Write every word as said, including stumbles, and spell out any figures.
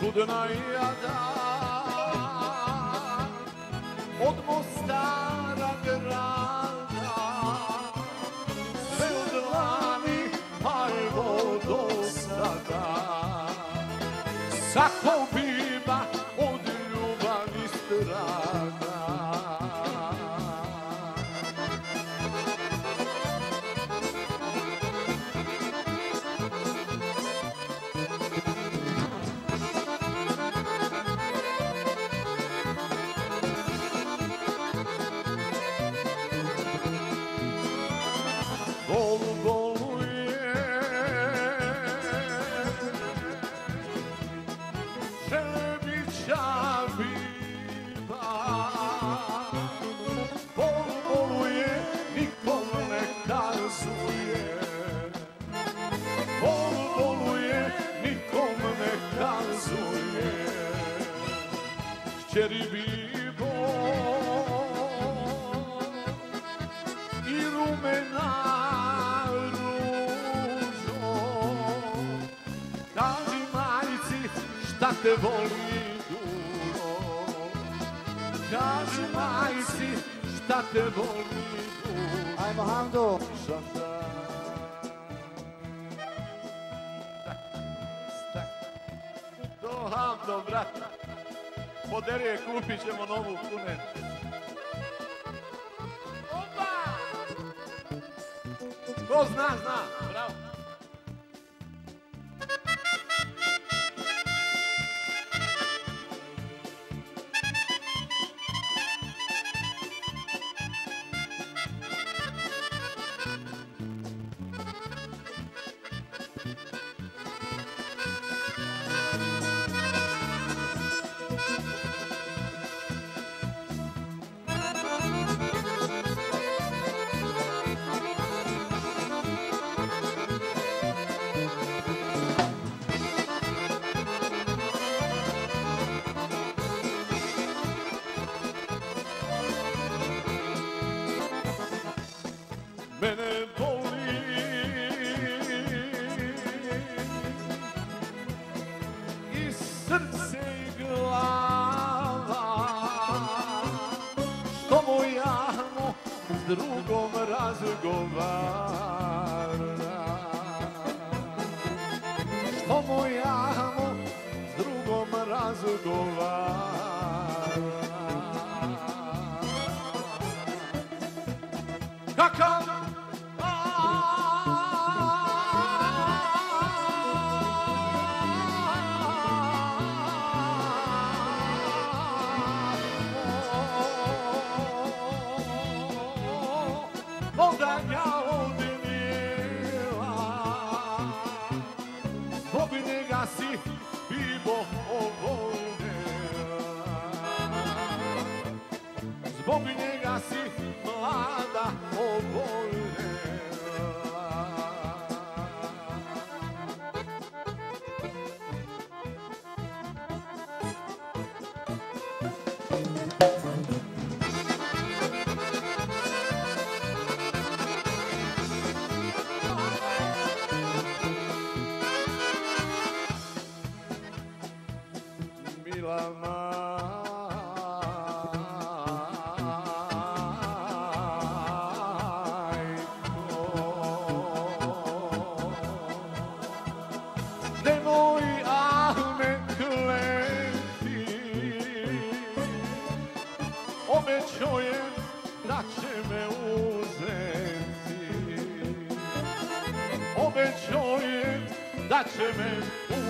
čudna jada od Mostara grada, sve od lani pa evo do sada. Svako biva od ljubavi strada. Bol boluje, Želebića biva. Bol boluje, nikom ne kazuje. Bol boluje, nikom ne kazuje. Kćeri bibo i rumena šta te voli duro, kaži majci šta te voli duro. Ajmo Hando. To Hando, brate. Poderi je, kupit ćemo novu kune. Opa! Ko zna, zna. Bravo. Mene boli i srce i glava, što moja s drugom razgovara, što moja s drugom razgovara. Kakav onda ga odnijela, zbog njega si bibo ovoljela, zbog njega si mlada ovoljela. Mila nemoj Ahme kleti, obećao je da će me uzeti, obećao je da će me uzeti.